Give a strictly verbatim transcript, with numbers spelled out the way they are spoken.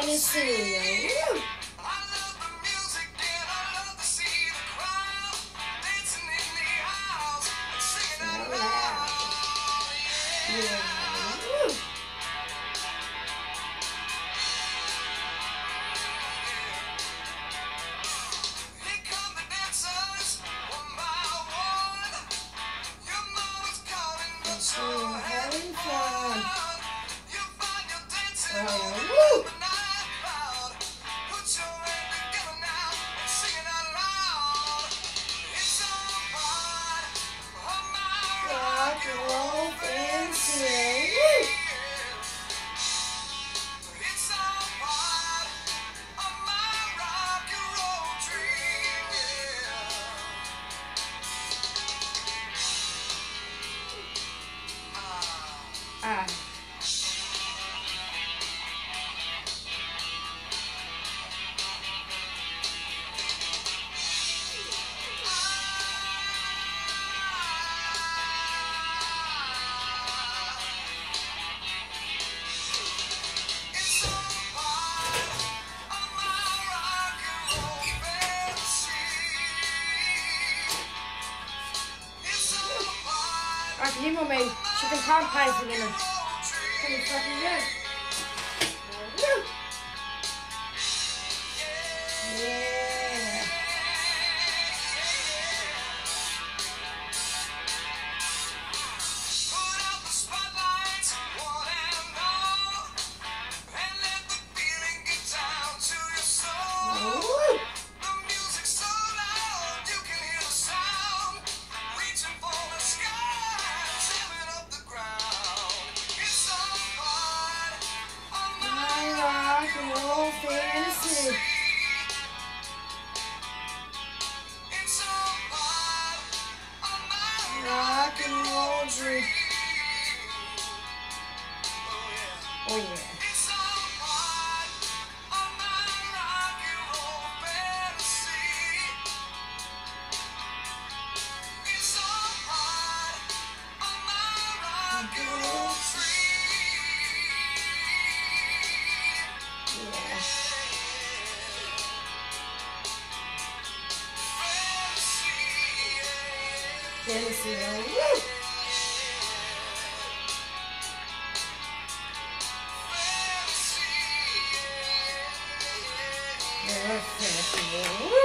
fantasy. Woo. Yeah. Woo. So having fun. Oh, woo. Rock and roll fantasy. Woo. Ah. Alright, Nemo made chicken pot pie for dinner. Pretty fucking good. Woo. Yeah. Woo. Rock and roll fantasy. Rock and roll dream. Oh yeah. Fantasy, woo! Yeah, fantasy, woo!